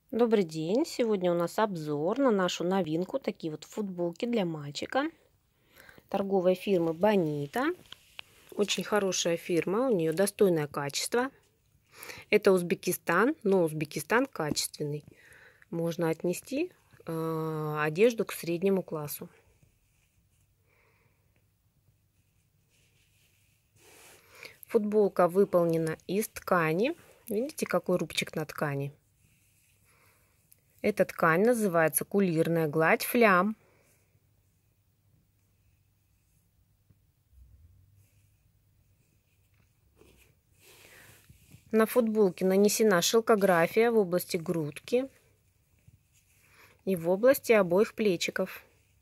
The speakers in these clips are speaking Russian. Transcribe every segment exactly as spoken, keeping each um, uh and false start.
Добрый день! Сегодня у нас обзор на нашу новинку. Такие вот футболки для мальчика. Торговой фирмы Bonito. Очень хорошая фирма, у нее достойное качество. Это Узбекистан, но Узбекистан качественный. Можно отнести э, одежду к среднему классу. Футболка выполнена из ткани. Видите, какой рубчик на ткани? Эта ткань называется кулирная гладь флям. На футболке нанесена шелкография в области грудки и в области обоих плечиков.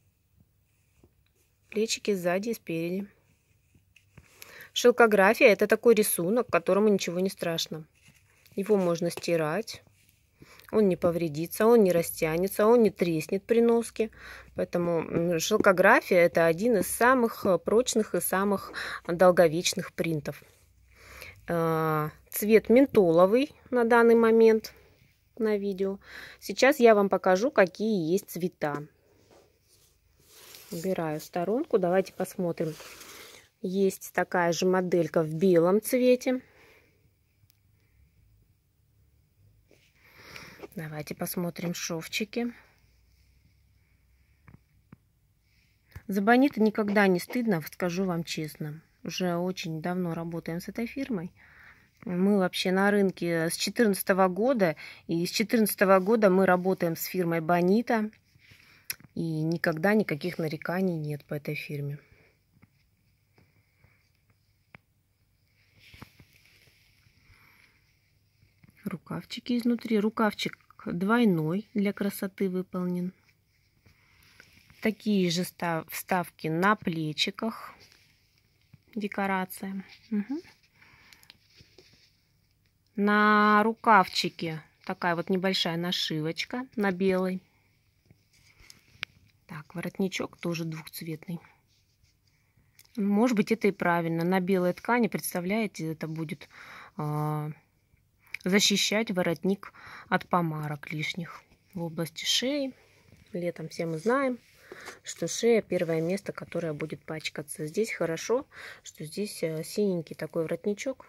Плечики сзади и спереди. Шелкография — это такой рисунок, которому ничего не страшно. Его можно стирать, он не повредится, он не растянется, он не треснет при носке. Поэтому шелкография — это один из самых прочных и самых долговечных принтов. Цвет ментоловый на данный момент на видео. Сейчас я вам покажу, какие есть цвета. Убираю в сторонку. Давайте посмотрим. Есть такая же моделька в белом цвете. Давайте посмотрим шовчики. За Bonito никогда не стыдно, скажу вам честно. Уже очень давно работаем с этой фирмой. Мы вообще на рынке с две тысячи четырнадцатого года. И с две тысячи четырнадцатого года мы работаем с фирмой Bonito. И никогда никаких нареканий нет по этой фирме. Рукавчики изнутри. Рукавчик двойной, для красоты выполнен. Такие же вставки на плечиках. Декорация. Угу. На рукавчике такая вот небольшая нашивочка на белой. Так, воротничок тоже двухцветный. Может быть, это и правильно. На белой ткани, представляете, это будет э, защищать воротник от помарок лишних в области шеи. Летом все мы знаем, что шея первое место, которое будет пачкаться. Здесь хорошо, что здесь синенький такой воротничок.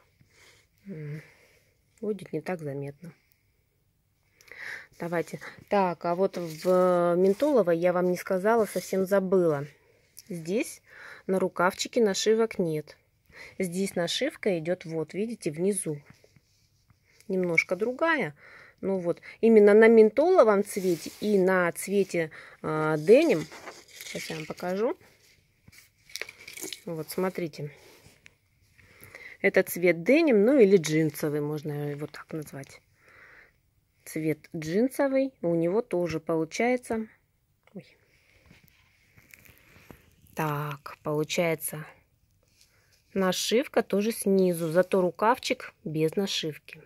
Будет не так заметно. Давайте. Так, а вот в ментоловой я вам не сказала, совсем забыла. Здесь на рукавчике нашивок нет. Здесь нашивка идет, вот, видите, внизу. Немножко другая. Ну вот, именно на ментоловом цвете и на цвете э, деним. Сейчас я вам покажу. Вот, смотрите. Это цвет деним, ну или джинсовый, можно его так назвать. Цвет джинсовый. У него тоже получается... Ой. Так, получается нашивка тоже снизу, зато рукавчик без нашивки.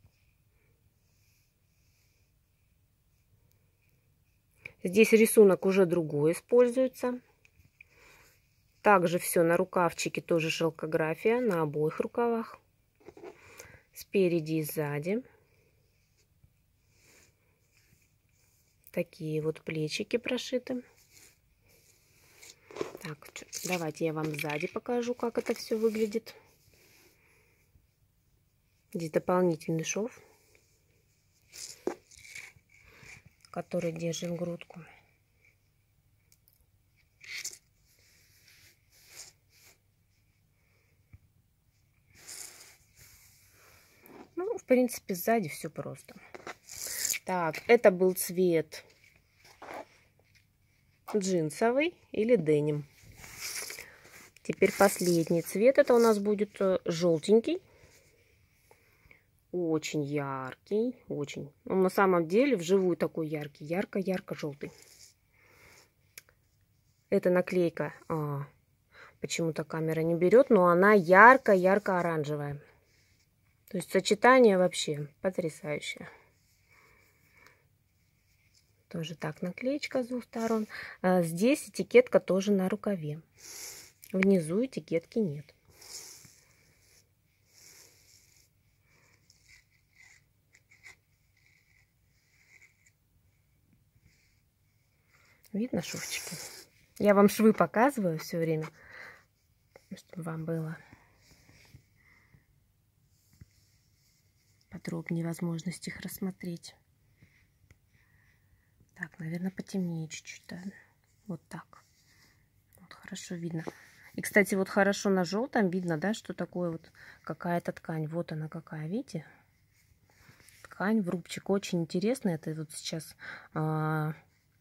Здесь рисунок уже другой используется. Также все на рукавчике, тоже шелкография на обоих рукавах. Спереди и сзади. Такие вот плечики прошиты. Так, давайте я вам сзади покажу, как это все выглядит. Здесь дополнительный шов, который держит грудку. Ну, в принципе, сзади все просто. Так, это был цвет джинсовый или деним. Теперь последний цвет. Это у нас будет желтенький. Очень яркий. Очень. Он на самом деле вживую такой яркий. Ярко-ярко-желтый. Эта наклейка а, почему-то камера не берет, но она ярко-ярко-оранжевая. То есть сочетание вообще потрясающее. Тоже так наклеечка с двух сторон. А здесь этикетка тоже на рукаве. Внизу этикетки нет. Видно шовчики? Я вам швы показываю все время, чтобы вам было подробнее возможность их рассмотреть. Так, наверное, потемнее чуть-чуть, да? Вот так. Вот хорошо видно. И, кстати, вот хорошо на желтом видно, да, что такое вот какая-то ткань. Вот она какая, видите? Ткань в рубчик. Очень интересно. Это вот сейчас а,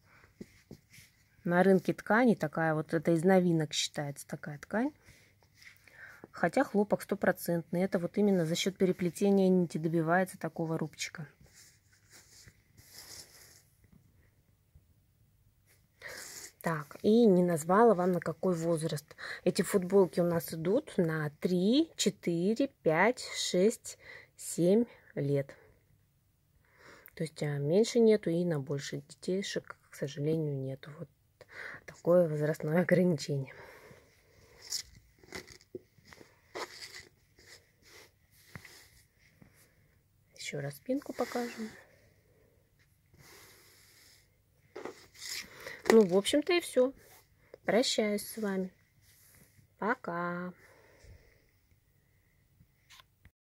на рынке ткани такая вот, это из новинок считается такая ткань. Хотя хлопок стопроцентный. Это вот именно за счет переплетения нити добивается такого рубчика. Так, и не назвала вам, на какой возраст. Эти футболки у нас идут на три, четыре, пять, шесть, семь лет. То есть а меньше нету и на больше детейшек, к сожалению, нету. Вот такое возрастное ограничение. Еще раз спинку покажем. Ну, в общем-то и все. Прощаюсь с вами. Пока.